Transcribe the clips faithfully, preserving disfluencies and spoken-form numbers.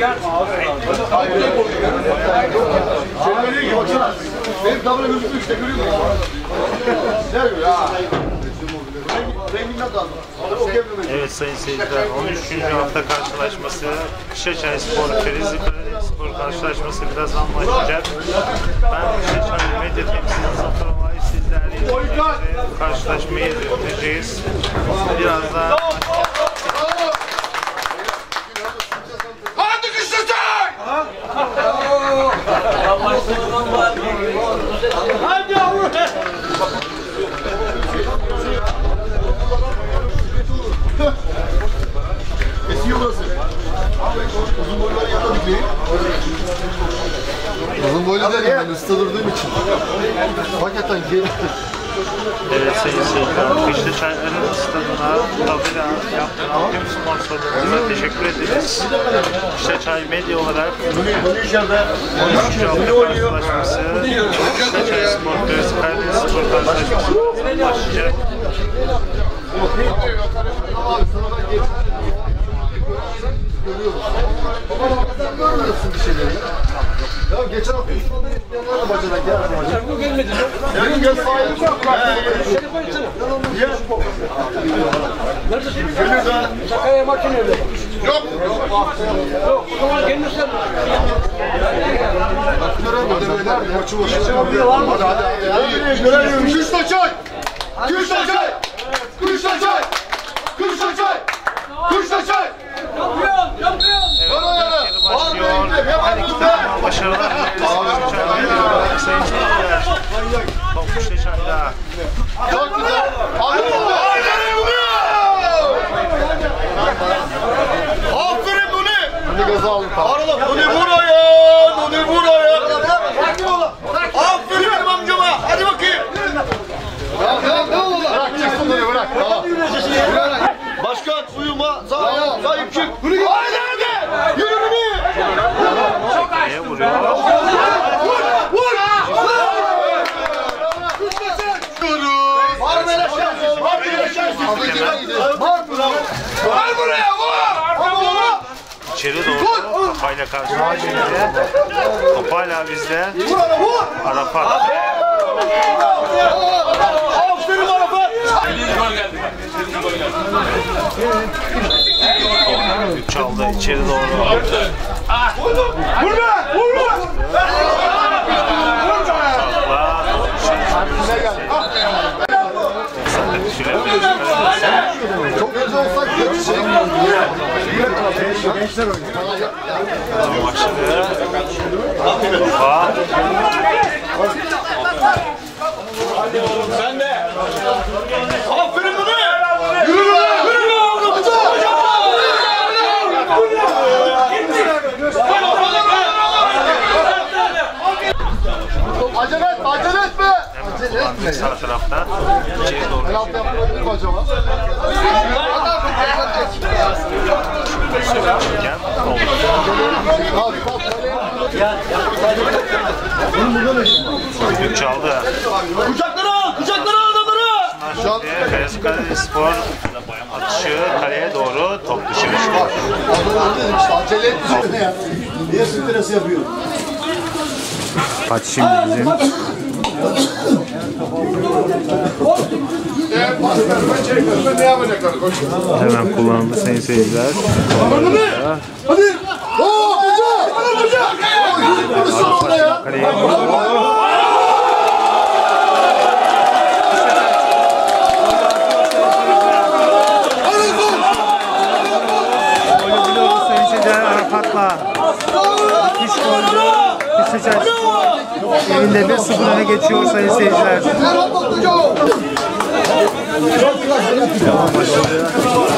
Benim tabela gözüküyor işte, görüyor musun? Evet sayın seyirciler, on üçüncü hafta karşılaşması Kışlaçay Spor, Çerezli Spor karşılaşması birazdan başlayacak. Ben Kışlaçay medya temsilcisi Zafer Omay, sizlerle birlikte karşılaşmayı izleyeceğiz. Birazdan Hadi Kışlaçay! Hadi yavrum! Esiyor burası. Uzun boyları yanına dikleyin. Uzun boylu dedim ben ısta durduğum için. Hakikaten gel. evet sayın seyirciler, Kışlaçay'ın stadına tabela yaptıran tüm sponsorlarımıza teşekkür ederiz. Kışlaçay medya olarak on üçüncü hafta karşılaşması Kışlaçay Spor, Çerezli Karadeniz Spor karşılaşması başlayacak. Abi sana ben geç. Görüyoruz. Baba sen görmüyorsun bir şeyleri. Ya geçen hafta İstanbul'da isteyenler de bacanak ya. Sen bu gelmedin. Benim gel sahibi yok. Şerif açsana. Niye? Neredesin? Geliyoruz ha. Sakaya makine öyle. Yok. Yok. O zaman gelmişler. Baktılar develer maçı var. Hadi hadi hadi. Göremiyorum. Kışlaçay! Kışlaçay! Kışlaçay! Kışlaçay! Kışlaçay! Şampiyon! Şampiyon! Evet, ilk yarı başlıyor. Her iki takıma başarılar diliyoruz. Sayın seyirciler, top Kışlaçay'da. Çok güzel. Aferin Aferin Nuni! Nuni gaza aldı. Nuni buraya! Nuni buraya! Aferin benim amcama! Hadi bakayım! Bırak, bırak, çıksın Nuni bırak. Başkan uyuma, sağ sahip çık. Haydi hadi! Yürü Nuni! Neye vuruyor? Vur! Vur! Var böyle şans! Var böyle şans! Var buraya! Vur! İçeri doğru Topayla karşılaşıyor. Topayla bizde. Arafat. Aferin Arafat! Üç çaldı içeri doğru. Vurma! Vurma! Çok önce olsak geçecek. Gençler oynuyor. Başladı. Kafa. Sen de. Aferin bunu. Yürü lan. Yürü lan. Acele etme, acele etme. Acele etme. Sağ tarafta. İçeri doğru. Penaltı yaptırabilir mi acaba? Düdük çaldı. Kucaklara al, kucaklara al adamları. Kayası Karadeniz Spor atışı kaleye doğru, top dışarı çıkıyor. Acele etme ya. Niye sürpriz yapıyor? Kaç şimdi bizim? Hemen kullanıldı sayın seyirciler. Hadi! Oo hoca! Hoca! Vurursun orada ya! Kaleye sayın seyirciler Arafat'la müthiş gol. Kışlaçay Spor evinde bir sıfır öne geçiyor sayın seyirciler. Devam başladı.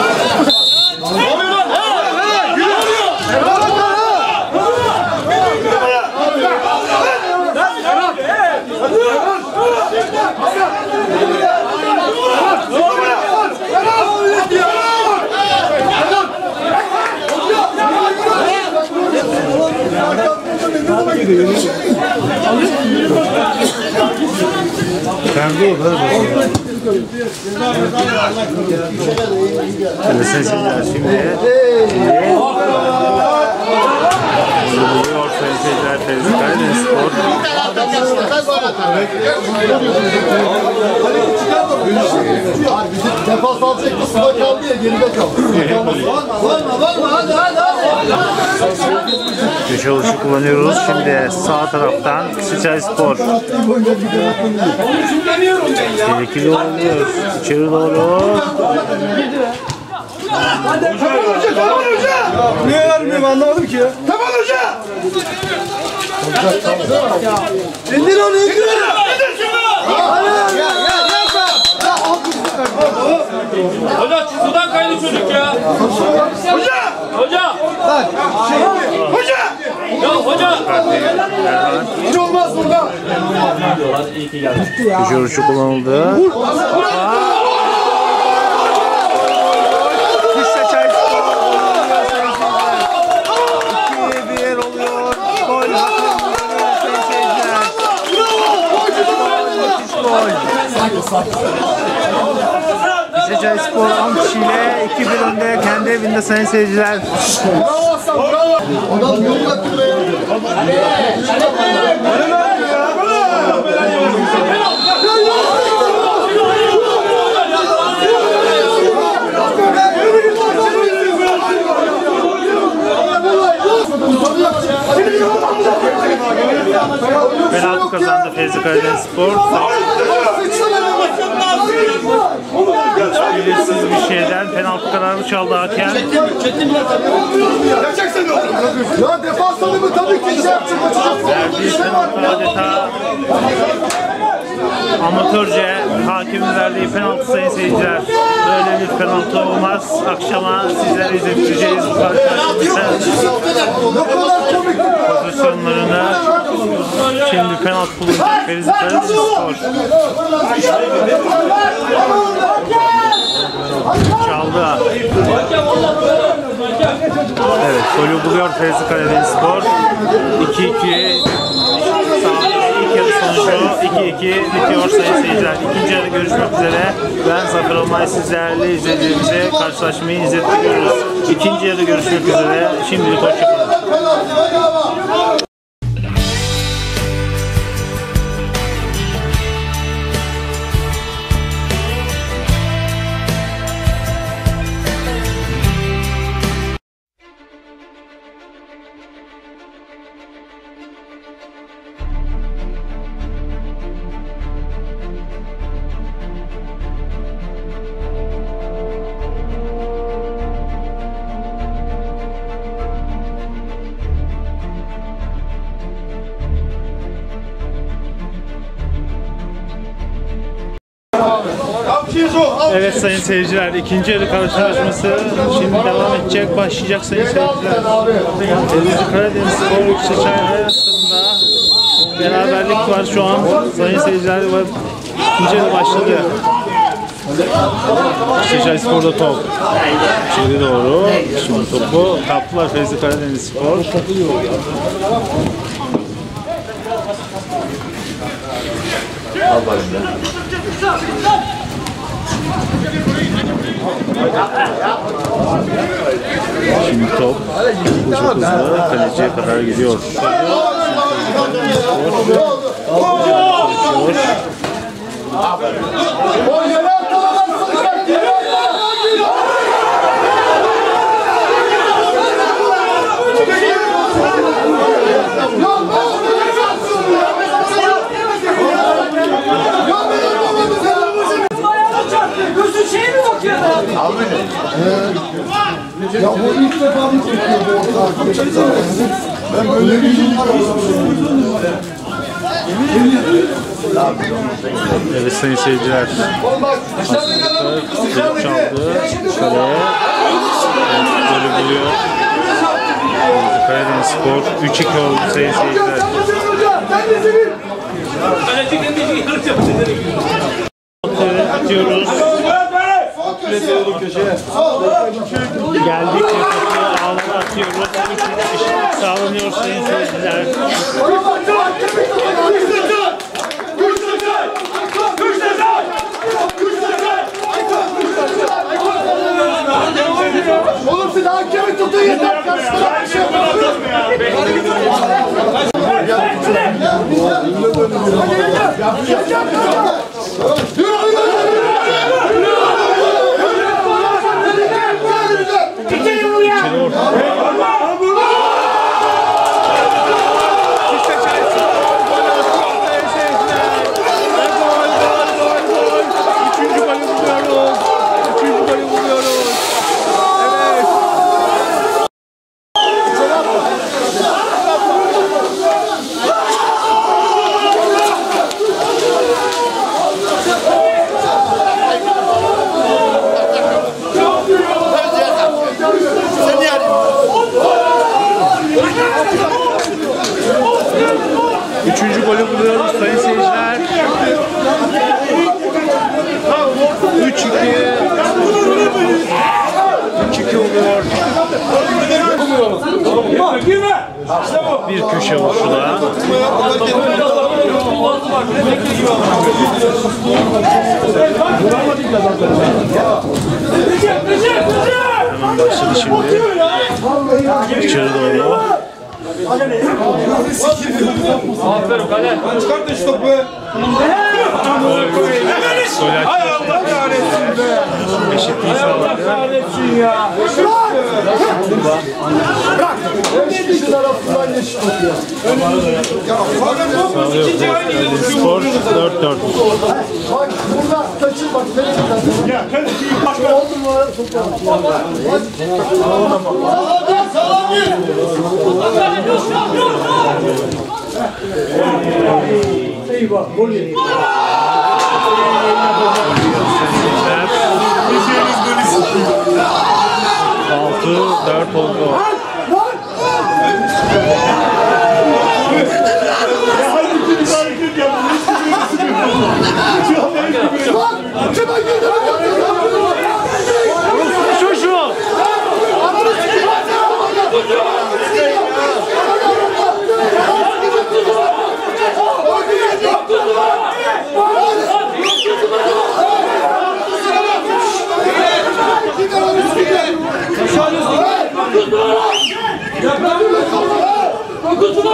Perde o da. Evet seyirciler şimdi. Oluyor sayın seyirciler, Fevzi Karadeniz Spor. Defans alacak kısımda kaldı ya, geride kaldı. Varma varma hadi hadi hadi. Köşe vuruşu kullanıyoruz. Şimdi sağ taraftan Kışlaçay Spor. Tehlikeli oluyor. İçeri doğru. Hadi Taban Hoca, Taban Hoca! Niye vermiyorum anlamadım ki ya. Taban Hoca! İndir onu, indir! İndir şunu! Hadi! Ya ya ya! Hoca sudan kaydı çocuk ya. Hoca! Hoca! Bak, şey, hoca! Ya hoca! Hiç olmaz burada. Köşe vuruşu kullanıldı. Kışlaçay Spor ikiye bir oluyor. Gol hakkı sayın seyirciler. Kışlaçay Spor on kişiyle iki bir önde kendi evinde sayın seyirciler. Adam yolun hakkında ya. Penaltı kazandı Fevzi Karadeniz Spor. Belirsiz bir şeyden penaltı kararı çaldı hakem. Ya defans adamı tabii ki şey yapacak, açacak. Verdiği penaltı adeta amatörce hakemin verdiği penaltı sayın seyirciler. Böyle bir penaltı olmaz. Akşama sizlere izleteceğiz bu karşılaşmamızı. Pozisyonlarını. Şimdi penaltı kullanacak Fevzi Karadeniz Spor. Çaldı. Evet, golü buluyor Fevzi Karadeniz Spor. iki iki. İlk yarı sonucu iki iki bitiyor sayın seyirciler. İkinci yarı görüşmek üzere. Ben Zafer Olmay, sizlerle izleyicilerimize karşılaşmayı izletiyoruz. İkinci yarı görüşmek üzere. Şimdilik hoşçakalın. Evet sayın seyirciler, ikinci yarı karşılaşması şimdi devam edecek, başlayacak sayın seyirciler. Fevzi Karadeniz Spor Kışlaçay arasında beraberlik var şu an sayın seyirciler ve ikinci yarı başladı. Kışlaçay Spor'da top. İçeri doğru. Şimdi topu kaptılar Fevzi Karadeniz Spor. Şimdi top çok hızlı kaleciye kadar gidiyor. Gözün şeye mi bakıyor? Al beni. Ya bu ilk defa mı çekiyor bu orta? Ben böyle bir şey Evet sayın seyirciler. Çocuk çaldı. Kaleye. Golü buluyor. Karadeniz Spor üç iki oldu sayın seyirciler. Atıyoruz. Geldik ve topu ağlara atıyoruz. üç üç eşitlik sağlanıyor sayın seyirciler. Oğlum siz hakemi tutun yeter. Karşılar bir şey yapın. üç iki. üç iki oluyor. Bir köşe vuruşu daha. Hemen başladı şimdi. İçeri doğru. Aferin kale. Çıkartın şu topu. Hay Allah kahretsin be. Eşitliği sağladı. Kahretsin ya. Beş kişinin arasından geçti top ya. Spor dört dört. Bak burada kaçır bak. Ya kaçır. Oldu mu? Eyvah. Gol yedik. altı dört oldu. Çocuğum.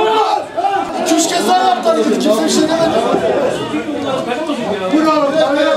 İki üç kez daha yaptı. Kimse bir şey demedi. Bravo.